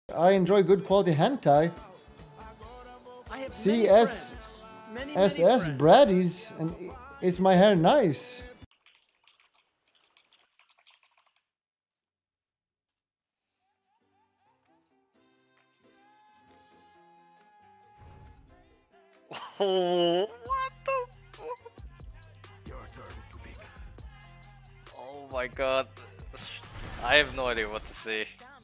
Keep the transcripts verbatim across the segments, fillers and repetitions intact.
I enjoy good quality hentai. C S S S Braddy's, and is my hair nice? Oh, what the fuck? Your turn to pick. Oh my god. I have no idea what to say.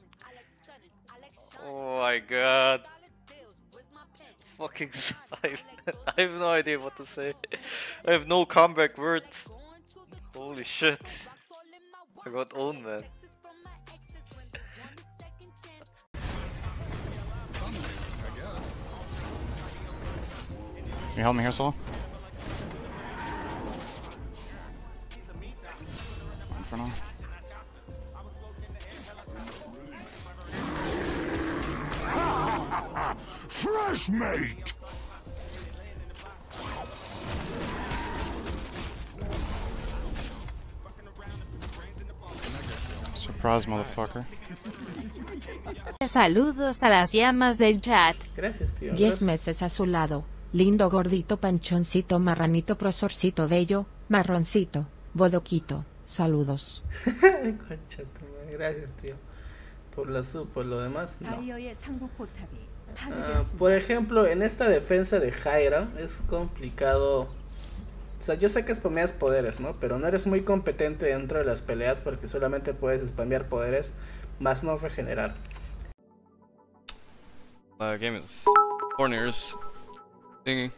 Oh my god. Fucking I have no idea what to say. I have no comeback words. Holy shit. I got owned, man. Can you help me here, Saul? One for now. Fresh mate! Surprise, motherfucker. Saludos a las llamas del chat. Gracias, tío. Diez meses a su lado. Lindo gordito panchoncito marranito profesorcito bello, marroncito, bodoquito. Saludos. Concha tu madre. Gracias, tío. Por la sub, por lo demás, no. Ah, por ejemplo, en esta defensa de Jaira es complicado. O sea, yo sé que spameas poderes, ¿no? Pero no eres muy competente dentro de las peleas porque solamente puedes spamear poderes, más no regenerar. Uh, game is corners. Thingy.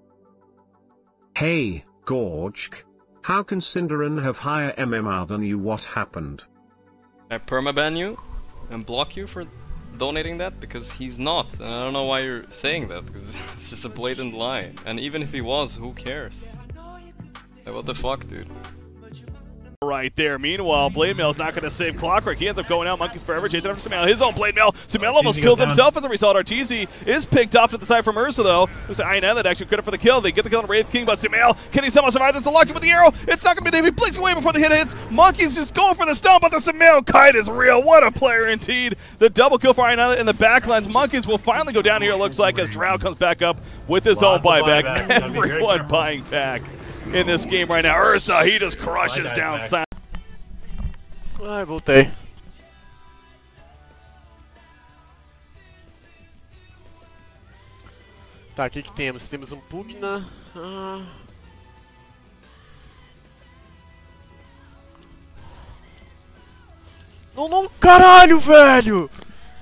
Hey, Gorgk. How can Cinderin have higher M M R than you? What happened? I permaban you and block you for donating that because he's not. And I don't know why you're saying that because it's just a blatant lie. And even if he was, who cares? Like, what the fuck, dude? Right there. Meanwhile, Blade Mail's not going to save Clockwork. He ends up going out. Monkeys forever chasing after Sumail. His own Blade Mail. Sumail almost kills himself as a result. R T Z is picked off to the side from Ursa, though. Looks like I N L that actually credit for the kill. They get the kill on Wraith King, but Sumail, can he somehow survive this? Locked with the arrow. It's not going to be. He blinks away before the hit hits. Monkeys just going for the stun, but the Sumail kite is real. What a player indeed. The double kill for I N L in the backlines. Monkeys will finally go down here, it looks like, as Drow comes back up with his own buyback. buyback. Everyone buying back in this game right now. Ursa, he just crushes down Silent. Ai, voltei. Tá, o que que temos? Temos um Pugna. Ah. Não, não, caralho, velho!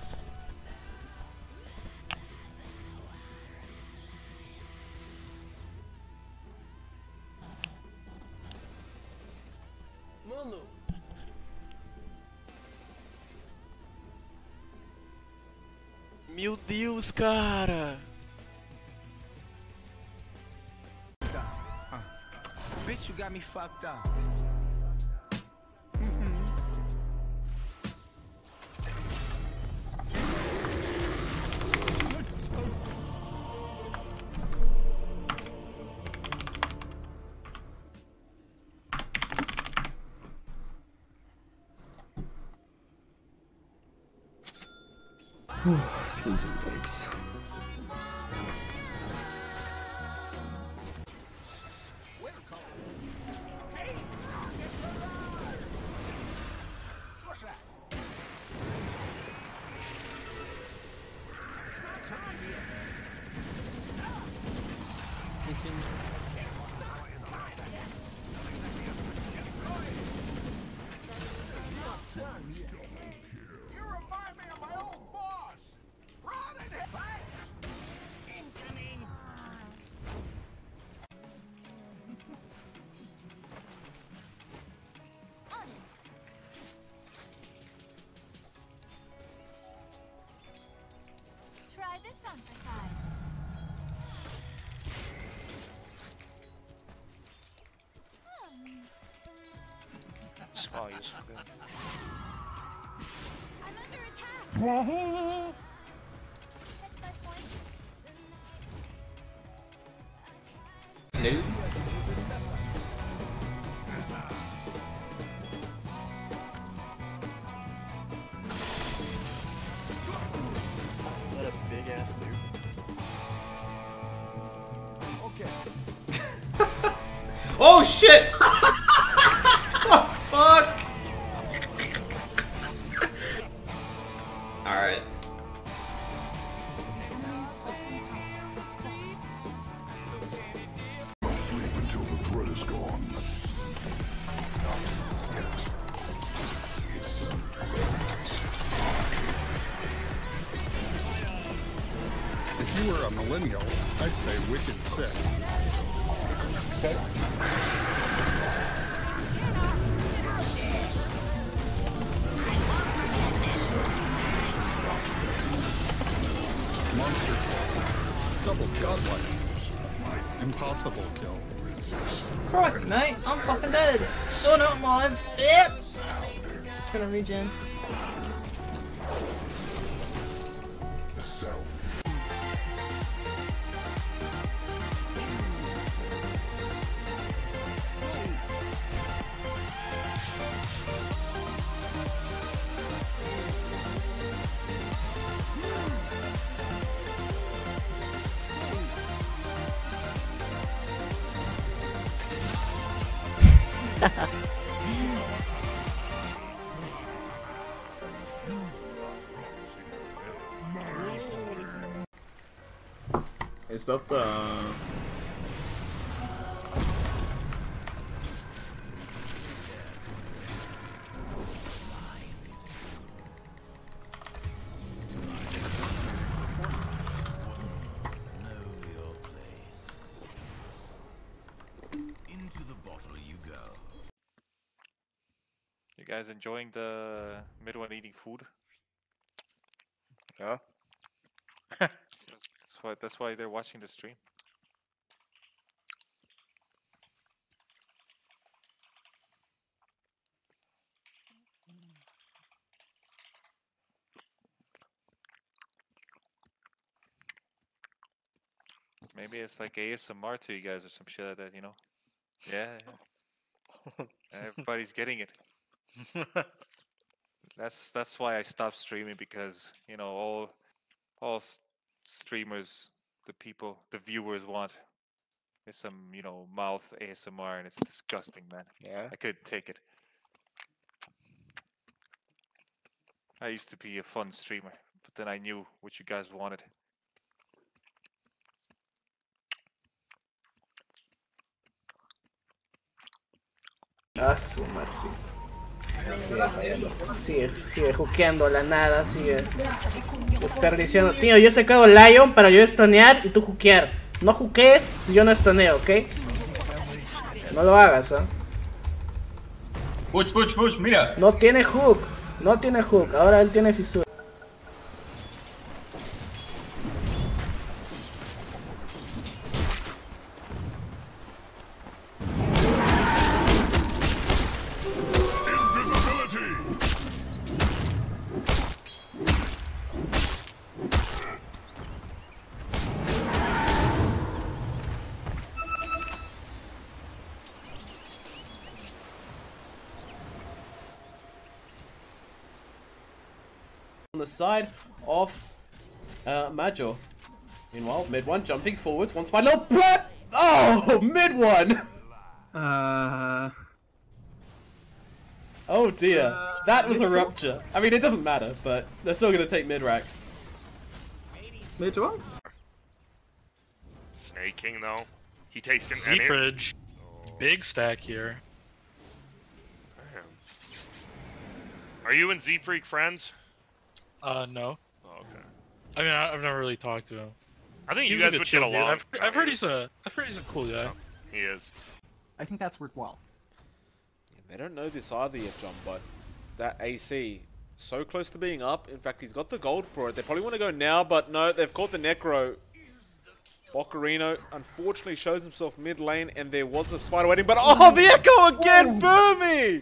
Mano. Meu Deus, cara! Bitch, you got me fucked up. Skins and pigs. Try this on for size. Scar is good. I'm under attack. Catch my point. fast, dude. Okay. Oh shit! Oh fuck! Alright. Don't sleep until the threat is gone. If you were a millennial, I'd say wicked sick. Okay. Monster kill. Double godlike. Impossible kill. Crikey, mate, I'm fucking dead. Still not alive. Yep. Gonna regen. The self. Is that the... Into the bottle you go. You guys enjoying the mid one eating food? Yeah. That's why that's why they're watching the stream. Maybe it's like A S M R to you guys or some shit like that, you know? Yeah. yeah. Everybody's getting it. That's that's why I stopped streaming, because you know all all s- streamers, the people, the viewers want is some you know mouth A S M R, and it's disgusting, man. Yeah. I couldn't take it. I used to be a fun streamer, but then I knew what you guys wanted. Ah, su madre, sí. Sigue fallando. Sigue, sigue jukeando la nada, sigue desperdiciando. Tío, yo he sacado Lion para yo stunear y tú jukear. No jukees si yo no stuneo, ¿ok? No lo hagas, ¿ah? ¿eh? Push, push, push, mira. No tiene hook. No tiene hook. Ahora él tiene fisura. On the side of uh, Major. Meanwhile, mid one jumping forwards, one spine. No, blip! Oh, mid one! Uh. Oh dear, Uh, that was a mid rupture. I mean, it doesn't matter, but they're still gonna take mid racks. Mid one? Snake King though. He takes him. Z-Fridge. Big stack here. Damn. Are you and Z-Freak friends? Uh, no. Oh, okay. I mean, I, I've never really talked to him. I think you Seems guys like a would chill get dude. along. I've, I've heard he's a, I've heard he's a cool guy. He is. I think that's worked well. They don't know this either yet, John, but that A C, so close to being up. In fact, he's got the gold for it. They probably want to go now, but no, they've caught the Necro. Boccarino unfortunately shows himself mid lane, and there was a spider waiting, but oh, the Echo again, Boomy!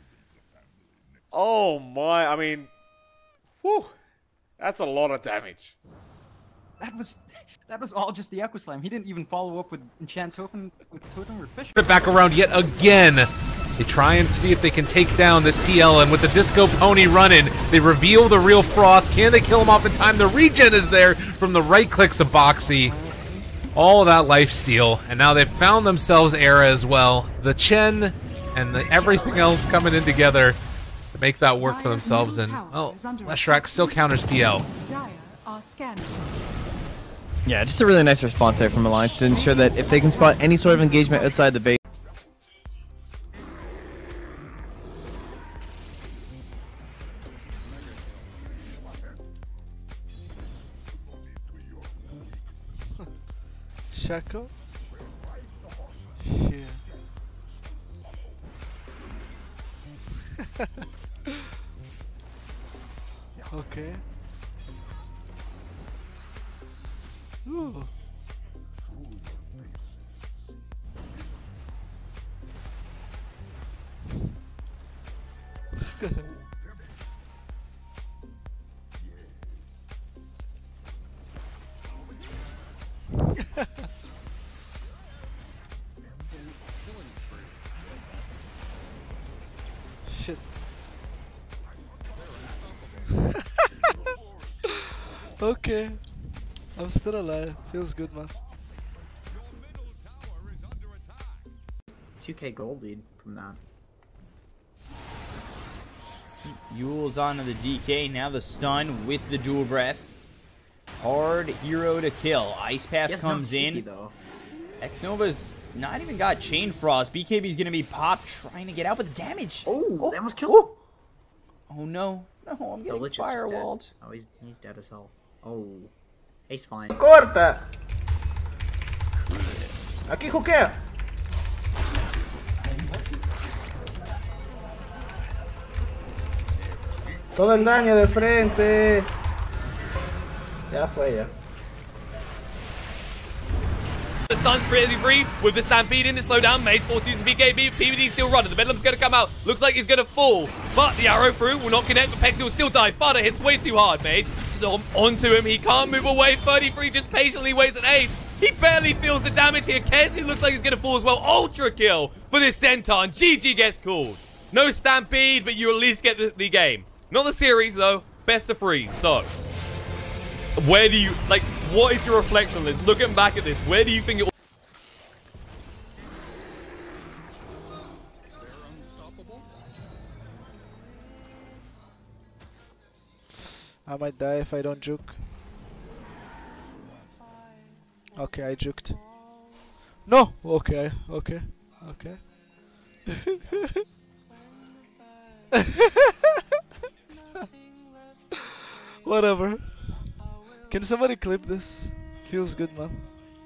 Oh my, I mean, whew, that's a lot of damage. That was that was all just the Echo Slam. He didn't even follow up with Enchant Token with Totem or Fish. It back around yet again. They try and see if they can take down this P L, and with the Disco Pony running, they reveal the real Frost. Can they kill him off in time? The regen is there from the right clicks of Boxy. All of that lifesteal, and now they've found themselves Era as well. The Chen and the everything else coming in together to make that work for themselves, and, oh, Leshrac still counters P L. Yeah, just a really nice response there from Alliance to ensure that if they can spot any sort of engagement outside the base. Shaco? Yeah. Okay. Ooh. Shit. Okay. I'm still alive. Feels good, man. two K gold lead from that. Yule's onto the D K. Now the stun with the dual breath. Hard hero to kill. Ice Path Yes, comes no, in. sneaky, though. X-Nova's not even got Chain Frost. B K B's gonna be popped trying to get out with the damage. Oh, oh. They almost killed him. Oh no. No, I'm getting Delicious is dead. firewalled. Oh, he's, he's dead as hell. Oh. Ace fine. ¡Corta! Aquí juquea. Todo el daño de frente. Ya fue ya. The stun's pretty free with the Stampede in the slowdown. Mage forces using B K B. P V D still running. The Bedlam's going to come out. Looks like he's going to fall. But the arrow through will not connect. But Pexi will still die. Fada hits way too hard, Mage. Storm onto him. He can't move away. thirty-three just patiently waits an ace. He barely feels the damage here. Kezi looks like he's going to fall as well. Ultra kill for this Centaur. And G G gets called. No Stampede, but you at least get the, the game. Not the series, though. Best of three. So, where do you, like, what is your reflection on this? Looking back at this, where do you think it I might die if I don't juke. Okay, I juked. No! Okay, okay, okay. Whatever. Can somebody clip this? Feels good, man.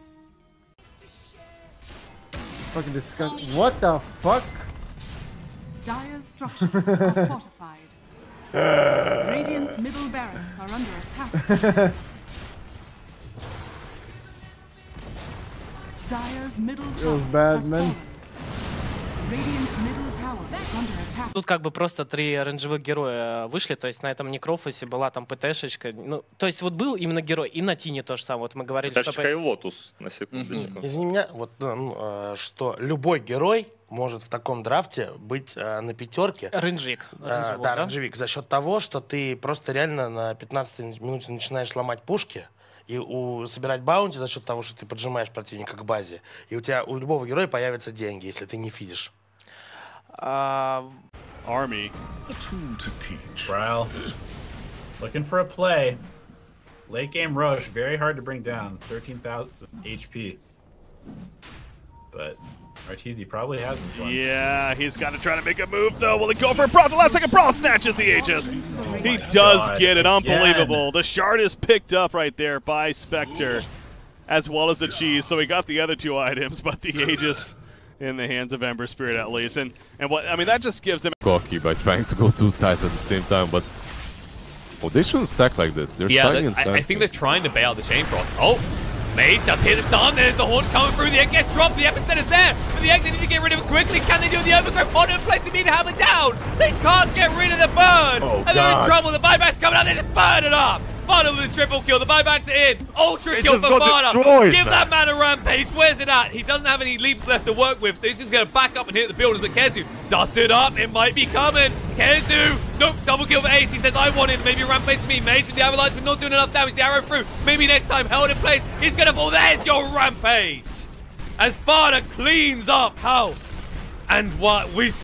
Fucking disgusting. What the fuck? Dire's structures are fortified. Radiant's middle barracks are under attack. Dire's middle tower has fallen. Radiant's middle tower is under attack. Тут как бы просто три оранжевых героя вышли, то есть на этом Некрофосе была там ПТшечка, ну, то есть вот был именно герой, и на Тине то же самое, вот мы говорили, ПТшечка что... и Лотус, на секундочку. Извини меня, вот, ну, что любой герой может в таком драфте быть э, на пятерке. Рейнджик. Э, да, да, рейнджевик. За счет того, что ты просто реально на пятнадцатой минуте начинаешь ломать пушки и у, собирать баунти за счет того, что ты поджимаешь противника к базе. И у тебя у любого героя появятся деньги, если ты не фидишь. Uh, Army. A tool to teach. Brow. Looking for a play. Late game rush, very hard to bring down. thirteen thousand H P. But Arteezy probably has this one. Yeah, he's got to try to make a move, though. Will he go for a Brawl? The last second Brawl snatches the Aegis. Oh he does God. get it. Unbelievable. Again. The shard is picked up right there by Spectre, as well as the cheese. So he got the other two items, but the Aegis in the hands of Ember Spirit at least. And and what I mean, that just gives them cocky by trying to go two sides at the same time, but oh, they shouldn't stack like this. They're yeah, stacking I, and stacking. I think they're trying to bait out the Chain Frost. Oh, Mage just hit the stun. There's the Haunt coming through. The egg gets dropped. The Epicenter's there. But the egg, they need to get rid of it quickly. Can they do the overgrowth? On in place, they need to hammer down. They can't get rid of the burn. Oh, and they're in God. trouble. The buyback's coming out. They just burn it up. Fada with the triple kill. The buybacks are in. Ultra It kill just for got Fada. destroyed, Give man. that man a rampage. Where's it at? He doesn't have any leaps left to work with, so he's just going to back up and hit the buildings. But Kezu dust it up. It might be coming. Kezu. Nope. Double kill for Ace. He says, I want it. Maybe a rampage for me. Mage with the avalanche, but not doing enough damage. The arrow through. Maybe next time. Held in place. He's going to fall. There's your rampage. As Fada cleans up house. And what we